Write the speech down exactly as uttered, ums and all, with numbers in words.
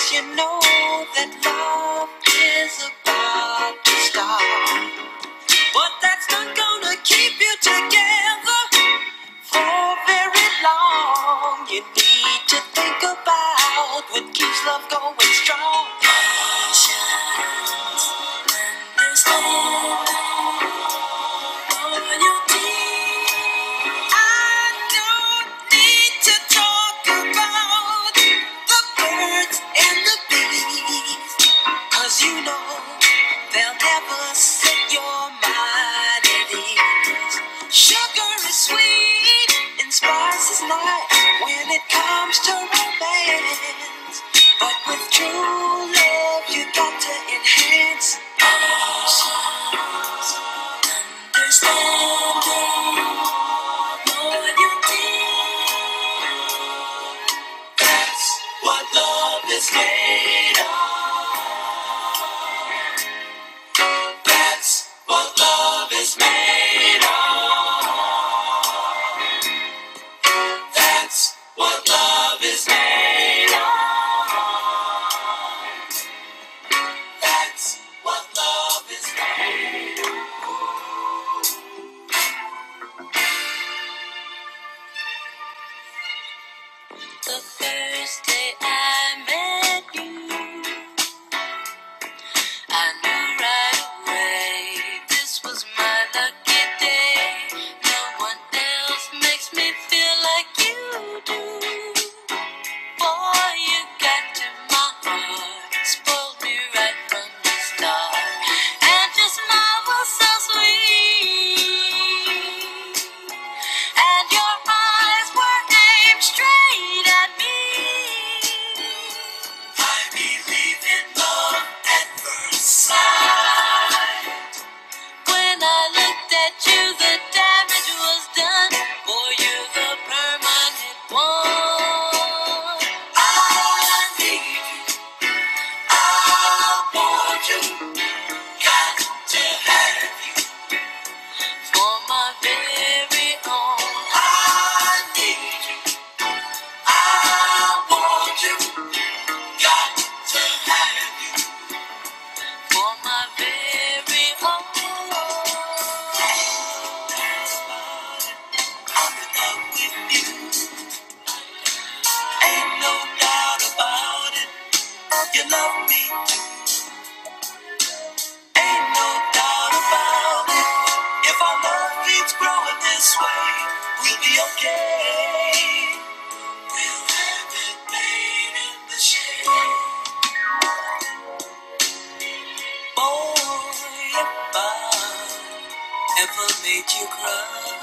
you know that love is about to start. But that's not gonna keep you together for very long. You need to think about what keeps love going strong. Patience, understanding, loyalty. I don't need to talk about the birds and the bees, 'cause you know they'll never set your mind at ease. Sugar is sweet and spice is nice when it comes to romance, but with true love you got to enhance patience, understanding, loyalty. That's what love is made of. That's what love is made of. That's what love is made of. That's what love is made of. The first day I met you, I knew right away this was my lucky day. No one else makes me feel like you do. Boy, you got to my heart, spoiled me right from the start, and your smile was so sweet, and your eyes were aimed straight at me. I believe in love at first sight. When I looked at you, the damage was done. Boy, you're the permanent one. I need you, I want you, got to have you for my very own. I need you, I want you, got to have you for my very own. I'm in love with you, ain't no doubt about it. You love me too, ain't no doubt about it. If our love keeps growing this way, we'll be okay. We'll have it made in the shade. Boy, if I ever made you cry,